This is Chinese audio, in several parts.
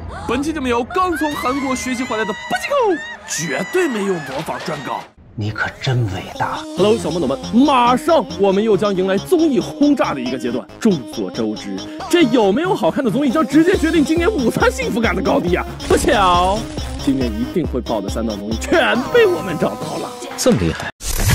本期节目由刚从韩国学习回来的不及狗，绝对没有模仿专稿。 你可真伟大 ！Hello， 小朋友们，马上我们又将迎来综艺轰炸的一个阶段。众所周知，这有没有好看的综艺，将直接决定今年午餐幸福感的高低啊！不巧，今年一定会爆的3档综艺全被我们找到了， 这么厉害！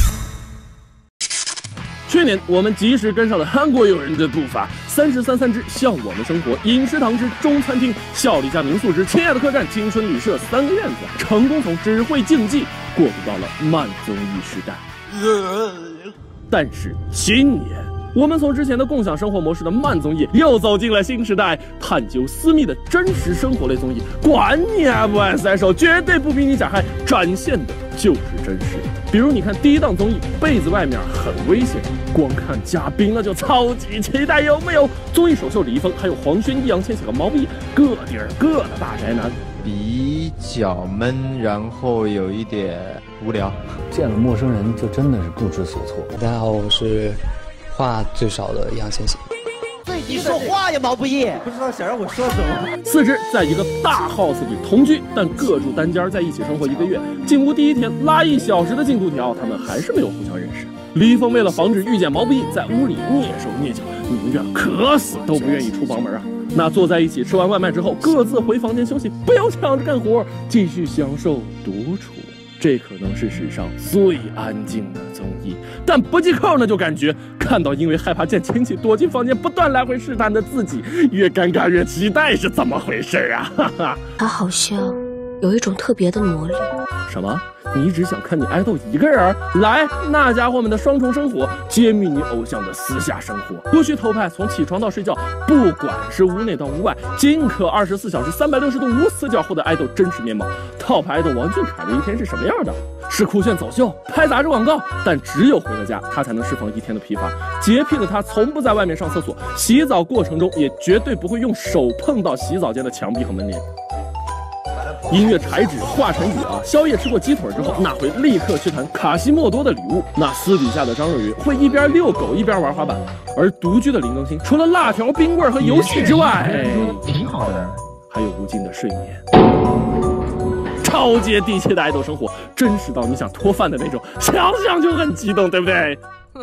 去年我们及时跟上了韩国友人的步伐，33之向我们生活、饮食堂之中餐厅、笑里家民宿之亲爱的客栈、青春旅社3个院子，成功从只会竞技过渡到了慢综艺时代。但是今年，我们从之前的共享生活模式的慢综艺，又走进了新时代，探究私密的真实生活类综艺。管你爱不爱塞手，绝对不比你假嗨，展现的就是真实。比如你看第1档综艺，被子外面很危险，光看嘉宾那就超级期待，有没有？综艺首秀李易峰还有黄轩、易烊千玺和毛不易，个地儿个的大宅男， 比较闷，然后有一点无聊。 见了陌生人就真的是不知所措。 大家好，我是话最少的易烊千玺。 你说话呀，毛不易！不知道想让我说什么。 4只在一个大 house 里同居，但各住单间，在一起生活1个月。进屋第1天拉1小时的进度条，他们还是没有互相认识。李易峰为了防止遇见毛不易，在屋里蹑手蹑脚，宁愿渴死都不愿意出房门啊。那坐在一起吃完外卖之后，各自回房间休息，不要抢着干活，继续享受独处。这可能是史上最安静的综艺，但不忌口呢就感觉看到因为害怕见亲戚躲进房间不断来回试探的自己，越尴尬越期待，是怎么回事啊？哈哈， 他好像有一种特别的魔力。 什么？你只想看你爱豆一个人？来，那家伙们的双重生活，揭秘你偶像的私下生活，不许偷拍，从起床到睡觉，不管是屋内到屋外，尽可24小时360度无死角后的爱豆真实面貌。套牌爱豆王俊凯的一天是什么样的？是酷炫走秀、拍杂志广告，但只有回了家，他才能释放1天的疲乏。洁癖的他从不在外面上厕所，洗澡过程中也绝对不会用手碰到洗澡间的墙壁和门帘。音乐柴指华晨宇啊，宵夜吃过鸡腿之后，那会立刻去谈卡西莫多的礼物。那私底下的张若昀会一边遛狗一边玩滑板，而独居的林更新除了辣条、冰棍和游戏之外， 挺好的， 还有无尽的睡眠。超接地气的爱豆生活，真实到你想脱饭的那种，想想就很激动，对不对？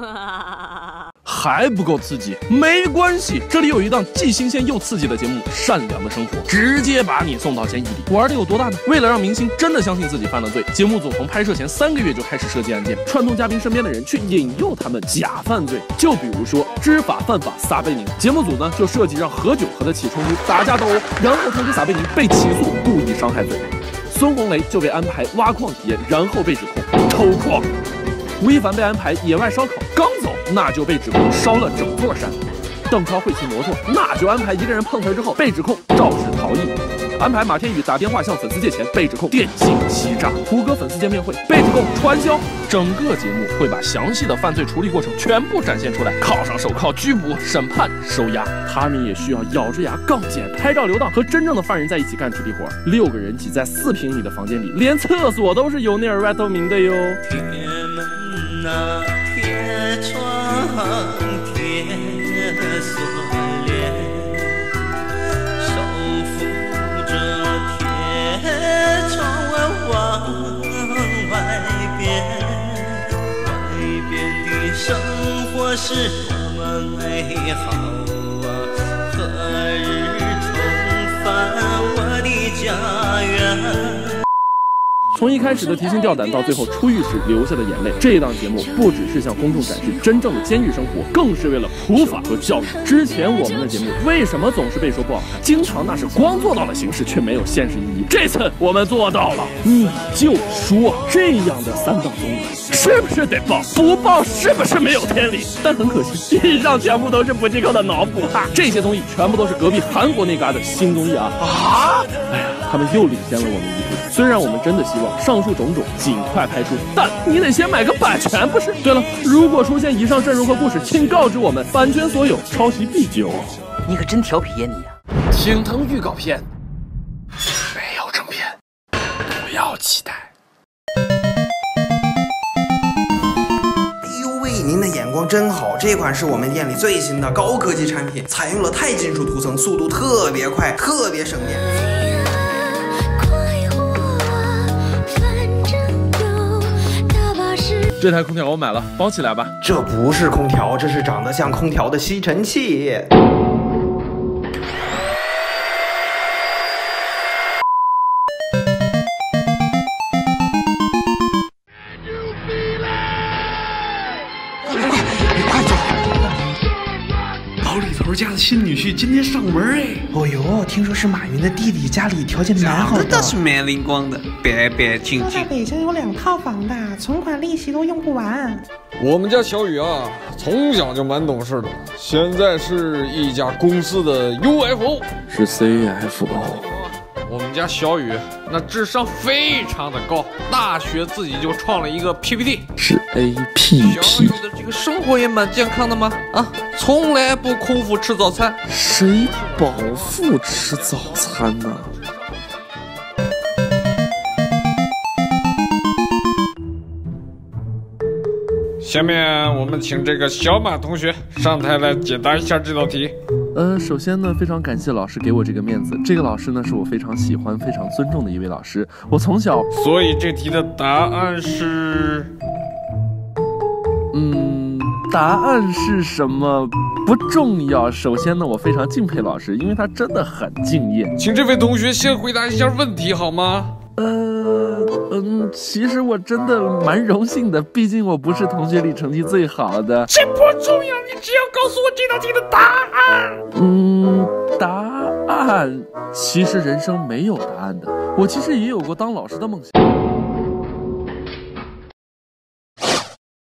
还不够刺激？没关系，这里有一档既新鲜又刺激的节目《善良的生活》，直接把你送到监狱里。玩的有多大呢？为了让明星真的相信自己犯了罪，节目组从拍摄前3个月就开始设计案件，串通嘉宾身边的人去引诱他们假犯罪。就比如说知法犯法撒贝宁，节目组呢就设计让何炅和他起冲突、打架斗殴，然后通知撒贝宁被起诉故意伤害罪。孙红雷就被安排挖矿体验，然后被指控偷矿。吴亦凡被安排野外烧烤，刚走那就被指控烧了整座山。邓超会骑摩托，那就安排一个人碰瓷之后被指控肇事逃逸。安排马天宇打电话向粉丝借钱，被指控电信欺诈。胡歌粉丝见面会被指控传销。整个节目会把详细的犯罪处理过程全部展现出来，铐上手铐、拘捕、审判、收押。他们也需要咬着牙杠剪、拍照留档，和真正的犯人在一起干体力活。6个人挤在4平米的房间里，连厕所都是由内而外透明的哟。 铁门啊，铁窗，铁锁链，手扶着铁窗往外边，外边的生活是多么美好啊！何日重返我的家园？ 从一开始的提心吊胆，到最后出狱时流下的眼泪，这档节目不只是向公众展示真正的监狱生活，更是为了普法和教育。之前我们的节目为什么总是被说不好看？经常那是光做到了形式，却没有现实意义。这次我们做到了，你就说这样的3档综艺是不是得报？不报是不是没有天理？但很可惜，以上全部都是不忌口的脑补哈。这些综艺全部都是隔壁韩国那嘎的新综艺啊！哎呀，他们又领先了我们一步。虽然我们真的希望上述种种尽快拍出，但你得先买个版权，不是？对了，如果出现以上阵容和故事，请告知我们，版权所有，抄袭必究。 你可真调皮呀你呀！ 青藤预告片没有正片，不要期待。 哎呦喂，您的眼光真好！这款是我们店里最新的高科技产品，采用了钛金属涂层，速度特别快，特别省电。 这台空调我买了，包起来吧。 这不是空调，这是长得像空调的吸尘器。 老李头家的新女婿今天上门哎！ 哦呦，听说是马云的弟弟，家里条件蛮好的， 倒是蛮灵光的，白白净净。 在北京有2套房的，存款利息都用不完。 我们家小雨啊，从小就蛮懂事的，现在是一家公司的 UFO， 是 CFO。 我们家小雨那智商非常的高，大学自己就创了一个 PPT， 是 APP。 小雨的这个生活也蛮健康的嘛，啊，从来不空腹吃早餐。 谁饱腹吃早餐呢？ 下面我们请这个小马同学上台来解答一下这道题。 首先呢，非常感谢老师给我这个面子。这个老师呢，是我非常喜欢、非常尊重的一位老师。我从小， 所以这题的答案是， 答案是什么不重要。首先呢，我非常敬佩老师，因为他真的很敬业。 请这位同学先回答一下问题好吗？ 其实我真的蛮荣幸的，毕竟我不是同学里成绩最好的。 这不重要，你只要告诉我这道题的答案。 答案其实人生没有答案的。我其实也有过当老师的梦想。